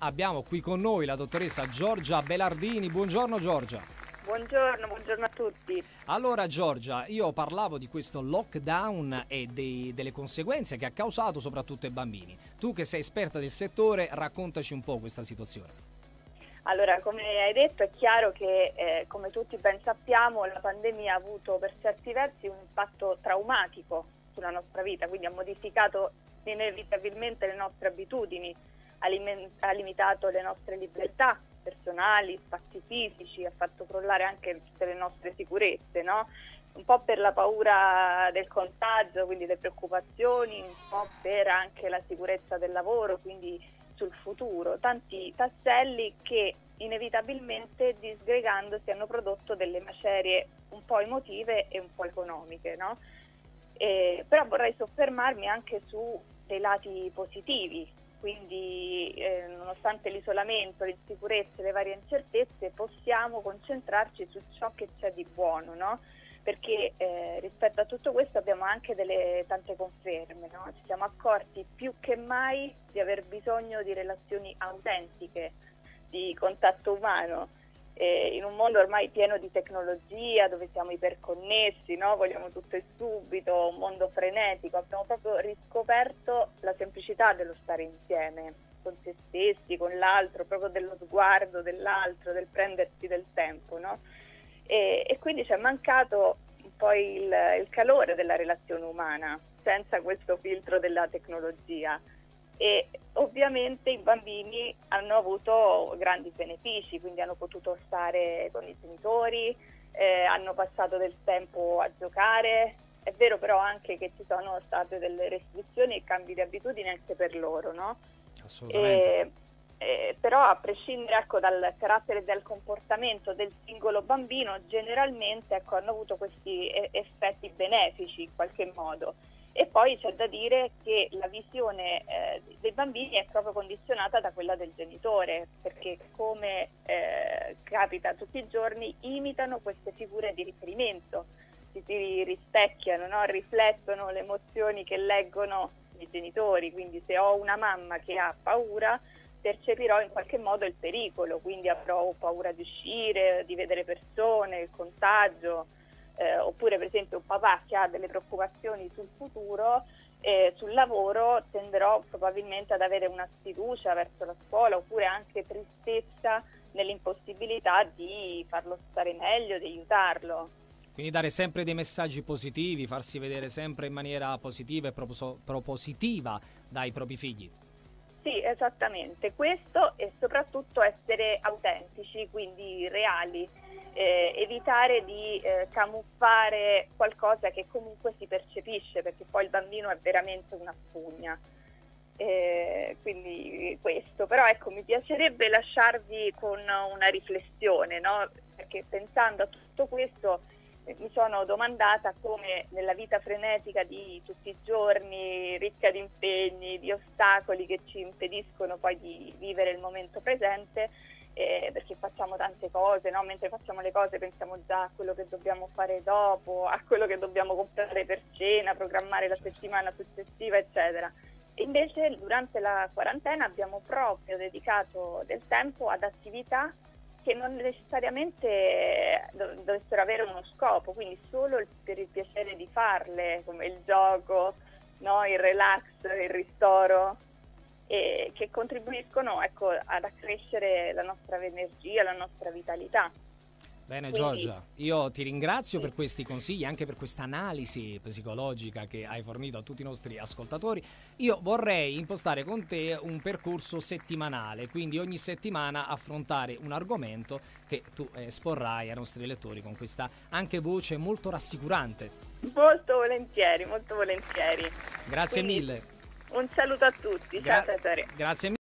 abbiamo qui con noi la dottoressa Giorgia Belardini. Buongiorno Giorgia. Buongiorno a tutti. Allora Giorgia, io parlavo di questo lockdown e delle conseguenze che ha causato soprattutto ai bambini. Tu che sei esperta del settore, raccontaci un po' questa situazione. Allora, come hai detto, è chiaro che, come tutti ben sappiamo, la pandemia ha avuto per certi versi un impatto traumatico sulla nostra vita, quindi ha modificato inevitabilmente le nostre abitudini, ha limitato le nostre libertà personali, spazi fisici, ha fatto crollare anche tutte le nostre sicurezze, no? Un po' per la paura del contagio, quindi le preoccupazioni, un po' per anche la sicurezza del lavoro, quindi sul futuro, tanti tasselli che inevitabilmente disgregandosi hanno prodotto delle macerie un po' emotive e un po' economiche, no? Però vorrei soffermarmi anche su dei lati positivi, quindi nonostante l'isolamento, l'insicurezza e le varie incertezze possiamo concentrarci su ciò che c'è di buono, no? Perché rispetto a tutto questo abbiamo anche delle tante conferme, no? Ci siamo accorti più che mai di aver bisogno di relazioni autentiche, di contatto umano, in un mondo ormai pieno di tecnologia, dove siamo iperconnessi, no? Vogliamo tutto e subito, un mondo frenetico, abbiamo proprio riscoperto la semplicità dello stare insieme, con se stessi, con l'altro, proprio dello sguardo dell'altro, del prendersi del tempo, no? E quindi ci è mancato un po' il calore della relazione umana, senza questo filtro della tecnologia. E ovviamente i bambini hanno avuto grandi benefici, quindi hanno potuto stare con i genitori, hanno passato del tempo a giocare. È vero però anche che ci sono state delle restrizioni e cambi di abitudini anche per loro, no? Assolutamente. Però a prescindere dal carattere e dal comportamento del singolo bambino, generalmente hanno avuto questi effetti benefici in qualche modo. E poi c'è da dire che la visione dei bambini è proprio condizionata da quella del genitore, perché come capita tutti i giorni, imitano queste figure di riferimento, si rispecchiano, no? Riflettono le emozioni che leggono i genitori, quindi se ho una mamma che ha paura, percepirò in qualche modo il pericolo, quindi avrò paura di uscire, di vedere persone, il contagio. Oppure per esempio un papà che ha delle preoccupazioni sul futuro, sul lavoro, tenderò probabilmente ad avere una sfiducia verso la scuola, oppure anche tristezza nell'impossibilità di farlo stare meglio, di aiutarlo. Quindi dare sempre dei messaggi positivi, farsi vedere sempre in maniera positiva e propositiva dai propri figli. Sì, esattamente, questo, e soprattutto essere autentici, quindi reali, evitare di camuffare qualcosa che comunque si percepisce, perché poi il bambino è veramente una spugna. Quindi questo, però ecco, mi piacerebbe lasciarvi con una riflessione, no? Perché pensando a tutto questo mi sono domandata come nella vita frenetica di tutti i giorni, ricca di impegni, di ostacoli che ci impediscono poi di vivere il momento presente, perché facciamo tante cose, no? Mentre facciamo le cose pensiamo già a quello che dobbiamo fare dopo, a quello che dobbiamo comprare per cena, programmare la settimana successiva, eccetera. E invece durante la quarantena abbiamo proprio dedicato del tempo ad attività che non necessariamente dovessero avere uno scopo, quindi solo per il piacere di farle, come il gioco, no? Il relax, il ristoro, e che contribuiscono ad accrescere la nostra energia, la nostra vitalità. Bene Quindi, Giorgia, io ti ringrazio per questi consigli, anche per questa analisi psicologica che hai fornito a tutti i nostri ascoltatori. Io vorrei impostare con te un percorso settimanale, quindi ogni settimana affrontare un argomento che tu esporrai ai nostri lettori con questa anche voce molto rassicurante. molto volentieri, molto volentieri. Grazie Quindi, mille. un saluto a tutti, ciao Cesare. Grazie mille.